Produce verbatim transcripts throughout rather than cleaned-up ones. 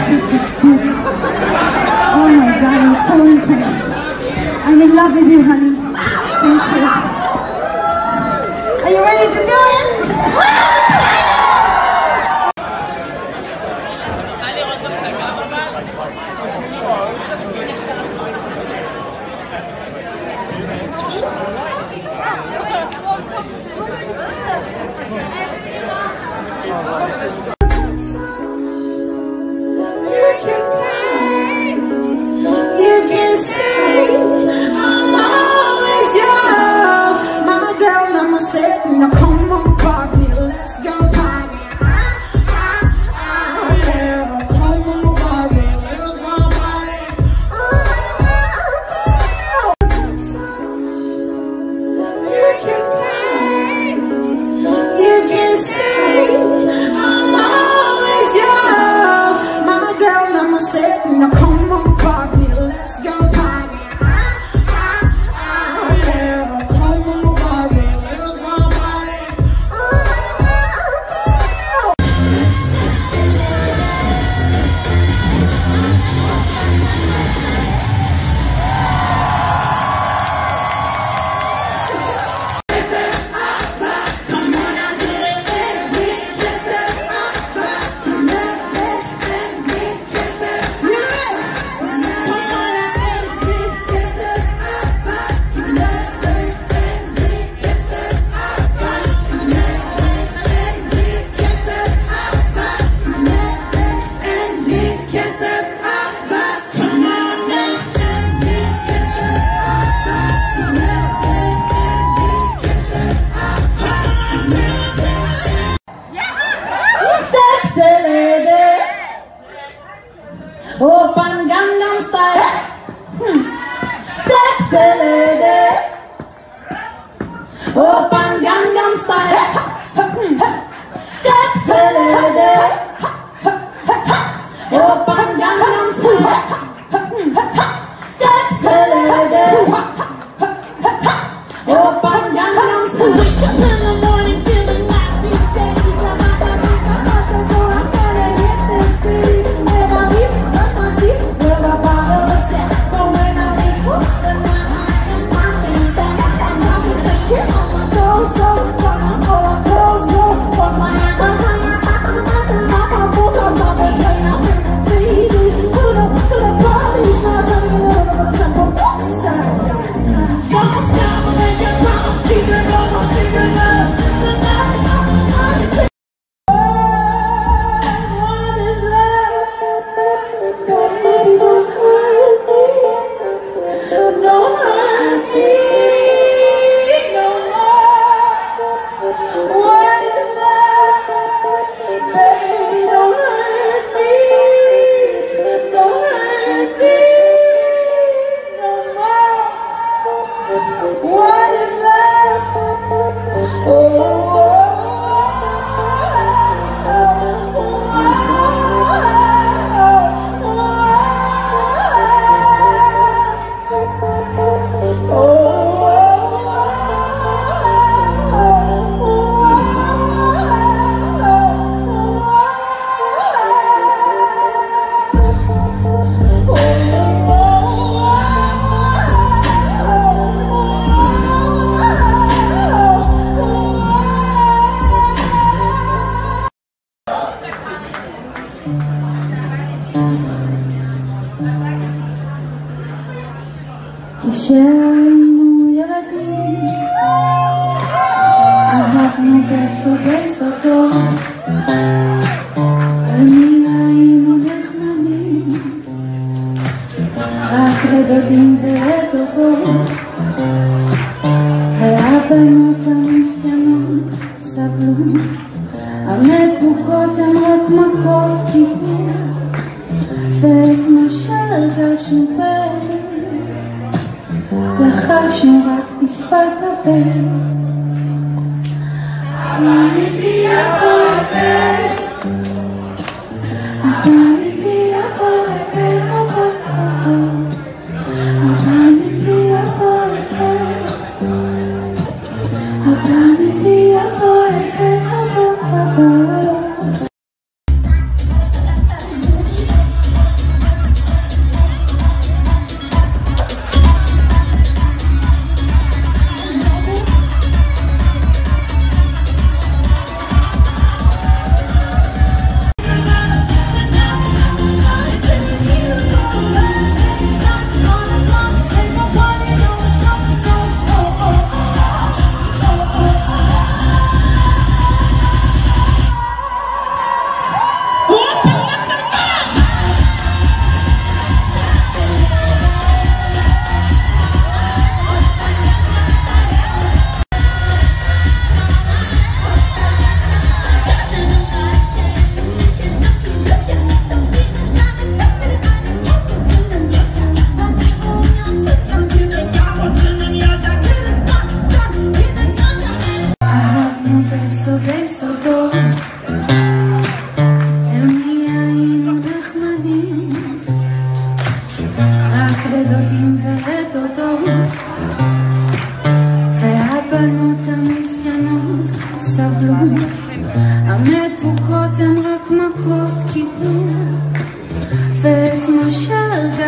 such good student. Oh my God, I'm so impressed. I'm in love with you, honey. Thank you. Are you ready to do it? Now come on, Barbie, let's go party. I, I, I, yeah. Come on, Barbie, let's go party. You can play, you can say, I'm always yours. My girl, mama said, now come on, Barbie, let's go party. Open Gangnam Style, hmm. Sexy lady. Open Gangnam Style, hmm. Sexy lady. Open Gangnam Style, hmm. Sexy lady. Open Gangnam Style. Wake up in the morning feeling like we take it. I'm about to go, I'm gonna hit the city. With a bottle of Jack, but when I leave, the night I am coming back. I'm not gonna get on my toes, so gonna go up close, go. But my hand was hanging out of the bathroom, like a book on top of plane. I'm in the T V, to the, to the parties, now turning a little bit of the tempo side. Don't stop when you're wrong, teacher, no more figure love. Tonight, I'm gonna כשהיינו ילדים אהבנו בסודי סודות אל מי היינו נחמדים רק לדודים ולדודות והבנות המסכנות סבלו המתוקות הן רק מכות קיבלו ואת מה שהרגשנו פרק לחשנו רק בשפת הפה אתה מפי הפה אתה מפי הפה אתה מפי הפה אתה מפי הפה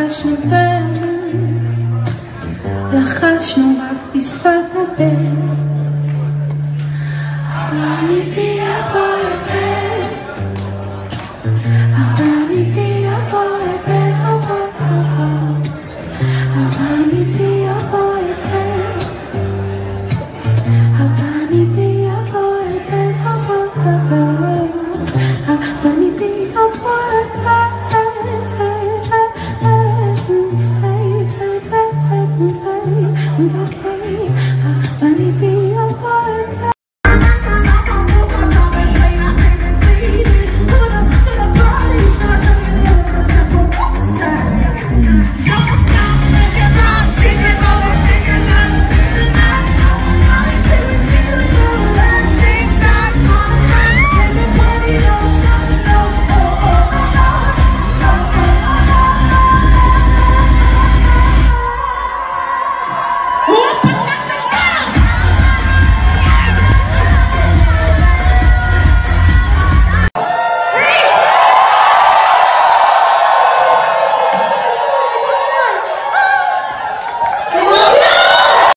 הרגשנו באמת, לחשנו רק בשפת הבן.